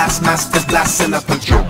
blast masters blasting up a drum.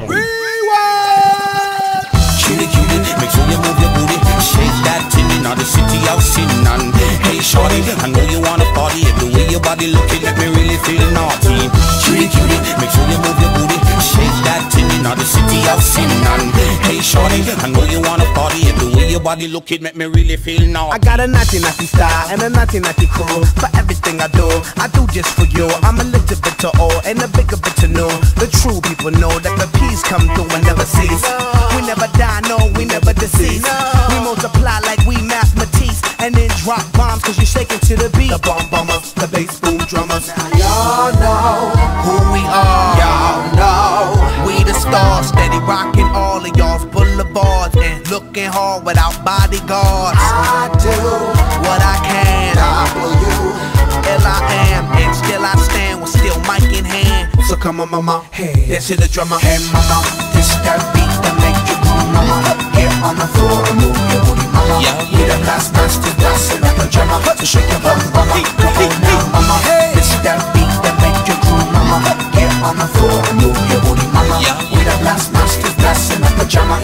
Cutie, cutie, make sure you move your booty. Shake that titty, now the city out sitting on. Hey shorty, I know you wanna party. The way your body looking let me really feel naughty. Cutie, cutie, make sure you move your booty. Shake that titty, now the city out sitting on. Hey shorty, I know you wanna party. The way your body looking make me really feel naughty. I got a naughty naughty style and a naughty naughty crew. For everything I do just for you. I'm a little bit to all and a bigger bit to know. The true people know that the peace come through and never cease. We never die, no, we never decease. We multiply like we mathematics and then drop bombs cause you shaking to the beat. The bomb bombers, the bass boom drummers. Y'all know who we are. Y'all know we the stars, steady rocking all of y'all's boulevards and looking hard without bodyguards. I do what I can. L-I-am, and still I stand with still mic in hand. So come on, mama, hey, dance to the drummer. Hey mama, this that beat that make you move, mama. Get on the floor and move your booty, mama. We the last masters blasting up a drummer. So shake your bum, mama. Come on now, mama. This that beat that make you groove, mama. Get on the floor and move your booty, mama. We the last masters blasting up a drummer.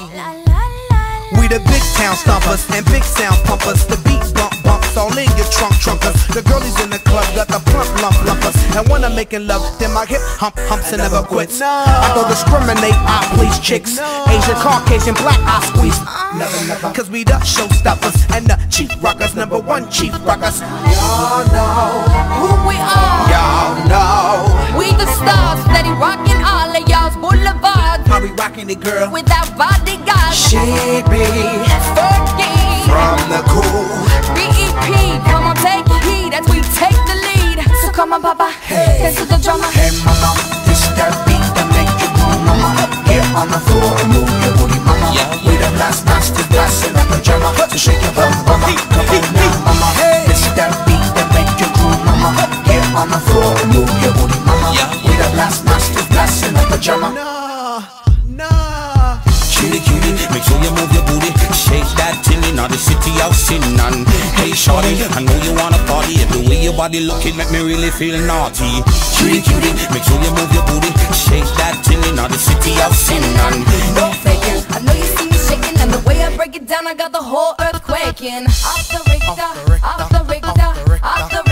We the big town stompers and big sound pumpers. The beat bumps all in your trunkers. The girlies in the club got the plump lumpers. And when I'm making love, then my hip humps and never quits. I don't discriminate, I please chicks. Asian, Caucasian, black, I squeeze. Never. Cause we the showstoppers and the chief rockers, #1 chief rockers. Y'all know who we are. Y'all know we the stars, steady rocking all of y'all's boulevards. how we rocking it, girl? Without bodyguards. she be Fergie from the cool. BEP, come on take heed as we take the lead. So come on papa, dance to the drummer. Hey mama, this that beat that make you groove, mama. Get on the floor and move your booty, mama. We the last masters blasting up a drummer. So shake your bum, mama. Come on now, mama. This that beat that make you groove, mama. Get on the floor and move your booty, mama. We the last masters blasting up a drummer. Nah. Cutie, cutie, make sure you move your booty. Shake that tilly, now the city out sitting on. Hey shorty, I know you wanna party. The way your body looking make me really feel naughty. Cutie, cutie, make sure you move your booty. Shake that tilly, now the city out sitting on. No faking, I know you see me shaking, and the way I break it down, I got the whole earth quaking. Off the Richter, off the Richter, off the